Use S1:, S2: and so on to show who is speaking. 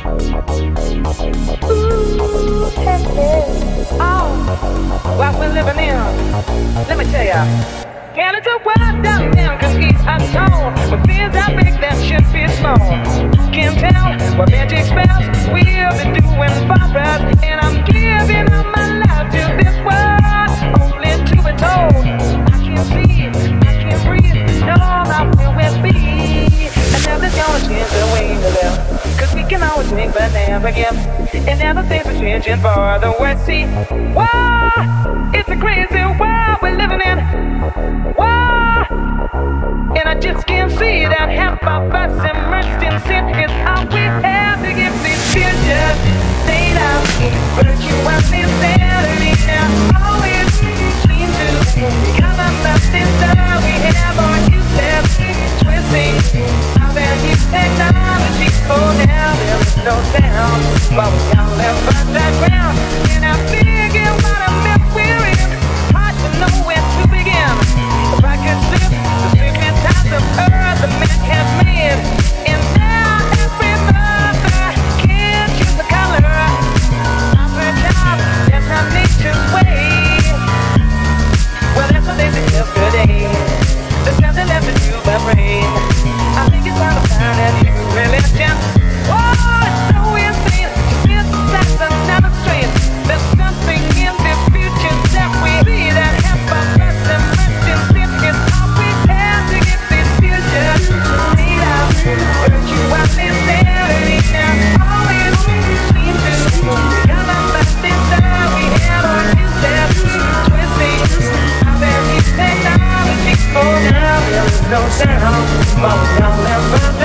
S1: Ooh, hey, hey. Oh, what we're living in. Let me tell ya. Can it's a world down there can keep us tall. When things are big that should be small. Can't tell what magic spells we'll be doing for us. And I'm giving up my life to this world, only to be told. I can't see, I can't breathe, no, my will will be. And nothing's gonna change the way we live. Cause we can always think but never give. And now the things are changing for the worse. See, wow, it's a crazy world we're living in. Wow, and I just can't see that half of us immersed in sin is all we have to give these futures. Stay down, virtue and insanity now always seem to come up the things that we have or useless, twisting our value technology. Oh, now there is no sound, but we can't live underground. And I figure what a mess we're in, hard to know where to begin. If I could slip the secret ties of earth the man has made, and now every mother can't choose the color of her child. That's how nature's way. Well, that's what they did yesterday. There's nothing left to do but pray. I think it's time to find a new religion. Oh, it's so insane to synthesize another strain. There's something in this future that we see that half of us immersed in sin is all we have to get this future. Need out, virtue and insanity now always seem to come up the things that we have or useless, twisting our very technology. Oh, now there is no sound, but we don't live